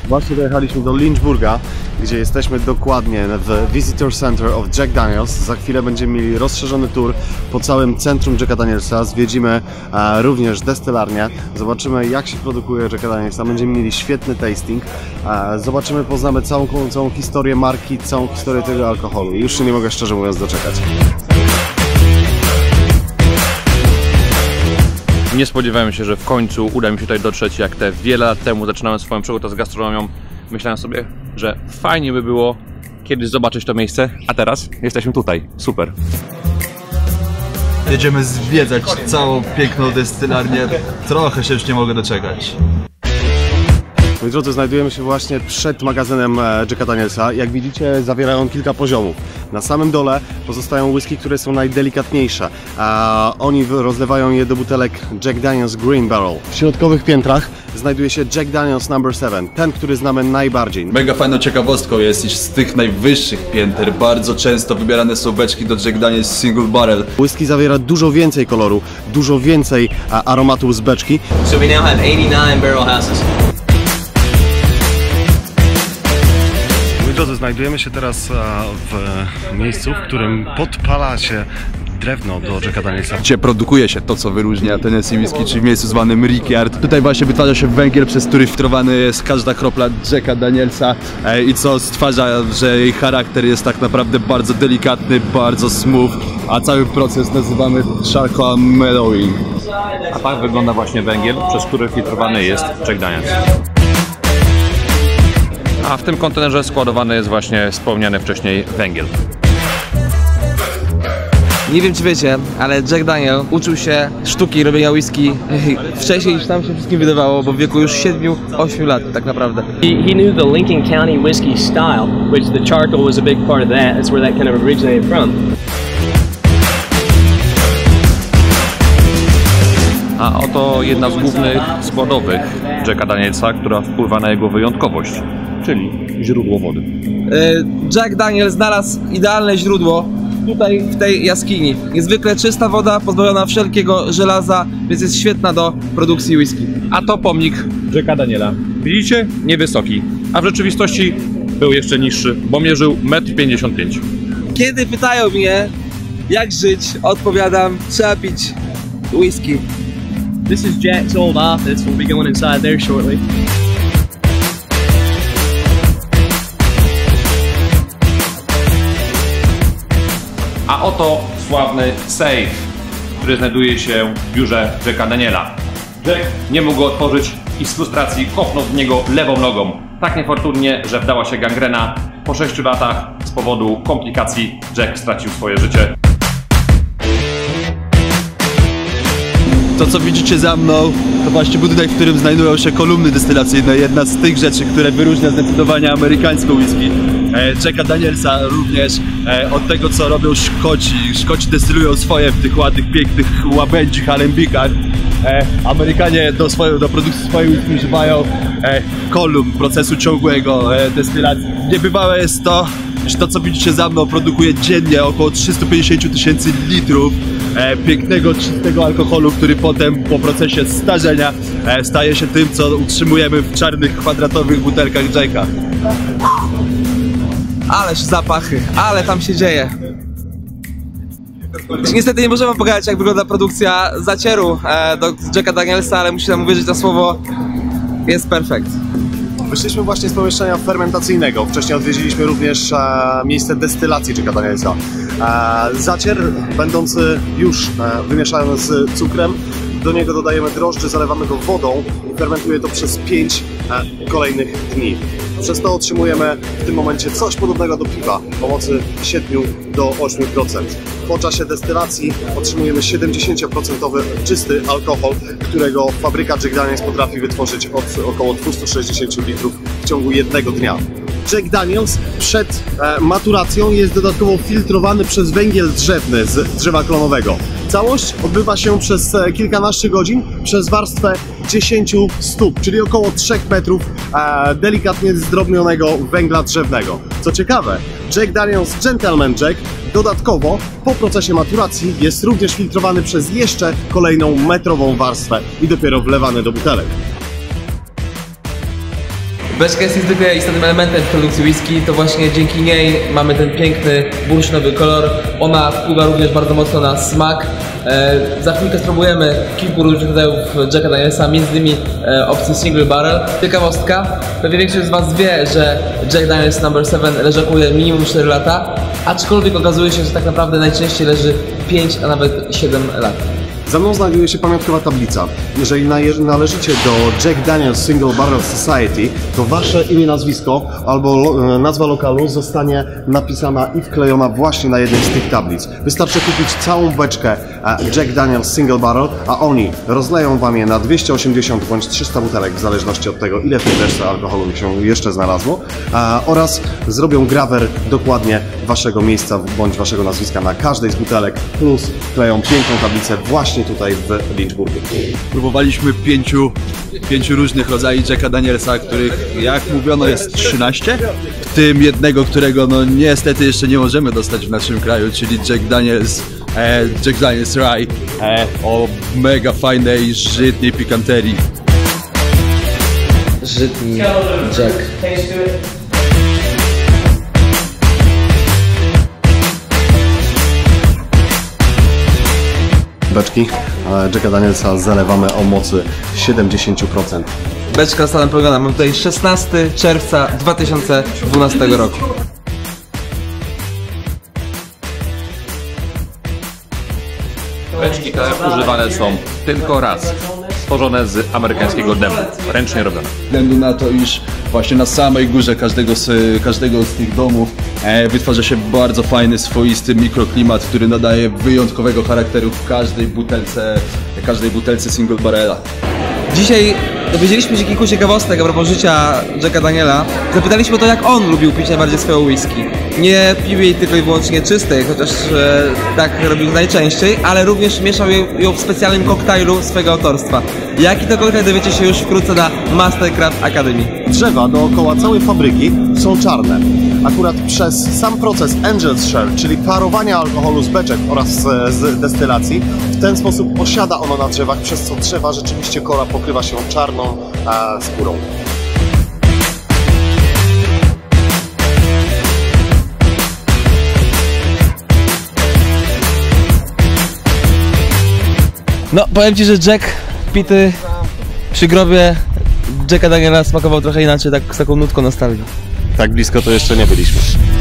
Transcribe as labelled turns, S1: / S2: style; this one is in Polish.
S1: Właśnie dojechaliśmy do Lynchburga, gdzie jesteśmy dokładnie w Visitor Center of Jack Daniels. Za chwilę będziemy mieli rozszerzony tour po całym centrum Jacka Danielsa. Zwiedzimy również destylarnię. Zobaczymy, jak się produkuje Jacka Danielsa. Będziemy mieli świetny tasting. Zobaczymy, poznamy całą historię marki, całą historię tego alkoholu. Już się nie mogę, szczerze mówiąc, doczekać.
S2: Nie spodziewałem się, że w końcu uda mi się tutaj dotrzeć, jak te wiele lat temu zaczynałem swoją przygodę z gastronomią. Myślałem sobie, że fajnie by było kiedyś zobaczyć to miejsce, a teraz jesteśmy tutaj. Super.
S3: Jedziemy zwiedzać całą piękną destylarnię. Trochę się już nie mogę doczekać.
S1: Moi drodzy, znajdujemy się właśnie przed magazynem Jacka Danielsa. Jak widzicie, zawiera on kilka poziomów. Na samym dole pozostają whisky, które są najdelikatniejsze. Oni rozlewają je do butelek Jack Daniel's Green Barrel. W środkowych piętrach znajduje się Jack Daniel's No. 7, ten, który znamy najbardziej.
S3: Mega fajną ciekawostką jest, iż z tych najwyższych pięter bardzo często wybierane są beczki do Jack Daniel's Single Barrel.
S1: Whisky zawiera dużo więcej koloru, dużo więcej aromatu z beczki.
S4: So we now have 89 barrel houses.
S1: Znajdujemy się teraz w miejscu, w którym podpala się drewno do Jacka Danielsa.
S3: Gdzie produkuje się to, co wyróżnia Tennessee Whiskey, czyli w miejscu zwanym Rickyard. Tutaj właśnie wytwarza się węgiel, przez który filtrowany jest każda kropla Jacka Danielsa i co stwarza, że jej charakter jest tak naprawdę bardzo delikatny, bardzo smooth, a cały proces nazywamy charcoal mellowing.
S2: A tak wygląda właśnie węgiel, przez który filtrowany jest Jack Daniels. A w tym kontenerze składowany jest właśnie wspomniany wcześniej węgiel.
S5: Nie wiem, czy wiecie, ale Jack Daniel uczył się sztuki robienia whisky wcześniej niż nam się wszystkim wydawało, bo w wieku już 7-8 lat tak naprawdę.
S4: He knew the Lincoln County whiskey style, which the charcoal was a big part of that. That's where that kind of originated from.
S2: A oto jedna z głównych składowych Jacka Danielsa, która wpływa na jego wyjątkowość, czyli źródło wody.
S5: Jack Daniel znalazł idealne źródło tutaj w tej jaskini. Niezwykle czysta woda, pozbawiona wszelkiego żelaza, więc jest świetna do produkcji whisky.
S2: A to pomnik Jacka Daniela. Widzicie? Niewysoki. A w rzeczywistości był jeszcze niższy, bo mierzył 1,55 m.
S5: Kiedy pytają mnie, jak żyć, odpowiadam, trzeba pić whisky.
S4: This is Jack's old office. We'll be going inside there shortly.
S2: A oto sławny safe, który znajduje się w biurze Jacka Daniela. Jack nie mógł go otworzyć i z frustracji kopnął w niego lewą nogą. Tak niefortunnie, że wdała się gangrena. Po 6 latach z powodu komplikacji Jack stracił swoje życie.
S3: To, co widzicie za mną, to właśnie budynek, w którym znajdują się kolumny destylacyjne. Jedna z tych rzeczy, które wyróżnia zdecydowanie amerykańską whisky. Jacka Danielsa również od tego, co robią Szkoci. Szkoci destylują swoje w tych ładnych, pięknych, łabędzich alembikach. Amerykanie do produkcji swojej whisky używają kolumn, procesu ciągłego destylacji. Niebywałe jest to, że to, co widzicie za mną, produkuje dziennie około 350 000 litrów pięknego, czystego alkoholu, który potem po procesie starzenia staje się tym, co utrzymujemy w czarnych, kwadratowych butelkach Jacka.
S5: Ależ zapachy, ale tam się dzieje. Niestety nie możemy pokazać, jak wygląda produkcja zacieru do Jacka Danielsa, ale muszę nam uwierzyć na słowo, jest perfekt.
S1: Wyszliśmy właśnie z pomieszczenia fermentacyjnego. Wcześniej odwiedziliśmy również miejsce destylacji Jacka Danielsa. Zacier, będący już wymieszany z cukrem, do niego dodajemy drożdże, zalewamy go wodą i fermentuje to przez 5 kolejnych dni. Przez to otrzymujemy w tym momencie coś podobnego do piwa, pomocy 7 do 8%. Po czasie destylacji otrzymujemy 70% czysty alkohol, którego fabryka Jack Daniels potrafi wytworzyć od około 260 litrów w ciągu jednego dnia. Jack Daniels przed maturacją jest dodatkowo filtrowany przez węgiel drzewny z drzewa klonowego. Całość odbywa się przez kilkanaście godzin przez warstwę 10 stóp, czyli około 3 metrów delikatnie zdrobnionego węgla drzewnego. Co ciekawe, Jack Daniel's Gentleman Jack dodatkowo po procesie maturacji jest również filtrowany przez jeszcze kolejną metrową warstwę i dopiero wlewany do butelek.
S5: Beczka jest niezwykle istotnym elementem w produkcji whisky, to właśnie dzięki niej mamy ten piękny, bursztynowy kolor. Ona wpływa również bardzo mocno na smak. Za chwilkę spróbujemy kilku różnych rodzajów Jacka Danielsa, m.in. opcji Single Barrel. Ciekawostka, pewnie większość z Was wie, że Jack Daniels No. 7 leżakuje minimum 4 lata, aczkolwiek okazuje się, że tak naprawdę najczęściej leży 5, a nawet 7 lat.
S1: Za mną znajduje się pamiątkowa tablica. Jeżeli należycie do Jack Daniel's Single Barrel Society, to wasze imię, nazwisko albo nazwa lokalu zostanie napisana i wklejona właśnie na jednej z tych tablic. Wystarczy kupić całą beczkę Jack Daniel's Single Barrel, a oni rozleją wam je na 280 bądź 300 butelek, w zależności od tego, ile w tej beczce alkoholu się jeszcze znalazło, oraz zrobią grawer dokładnie waszego miejsca bądź waszego nazwiska na każdej z butelek, plus wkleją piękną tablicę właśnie tutaj w Lynchburgu.
S3: Próbowaliśmy pięciu różnych rodzajów Jacka Danielsa, których, jak mówiono, jest 13. W tym jednego, którego no niestety jeszcze nie możemy dostać w naszym kraju, czyli Jack Daniel's Rye o mega fajnej, żytniej pikanterii.
S5: Żytni Jack.
S1: Beczki Jacka Danielsa zalewamy o mocy 70%.
S5: Beczka została napełniona. Mam tutaj 16 czerwca 2012 roku.
S2: Beczki te używane są tylko raz. Stworzone z amerykańskiego dębu, ręcznie robione.
S3: Ze względu na to, iż właśnie na samej górze każdego z tych domów wytwarza się bardzo fajny, swoisty mikroklimat, który nadaje wyjątkowego charakteru w każdej butelce single barrela.
S5: Dzisiaj dowiedzieliśmy się kilku ciekawostek a propos życia Jacka Daniela. Zapytaliśmy o to, jak on lubił pić najbardziej swoją whisky. Nie pił jej tylko i wyłącznie czystej, chociaż tak robił najczęściej, ale również mieszał ją w specjalnym koktajlu swojego autorstwa. Jaki to koktajl, dowiecie się już wkrótce na Mastercraft Academy.
S1: Drzewa dookoła całej fabryki są czarne. Akurat przez sam proces Angel's Share, czyli parowania alkoholu z beczek oraz z destylacji, w ten sposób osiada ono na drzewach, przez co drzewa rzeczywiście kora pokrywa się czarną skórą.
S5: No, powiem Ci, że Jack pity przy grobie Jacka Daniela smakował trochę inaczej, tak z taką nutką nostalgii.
S1: Tak blisko to jeszcze nie byliśmy.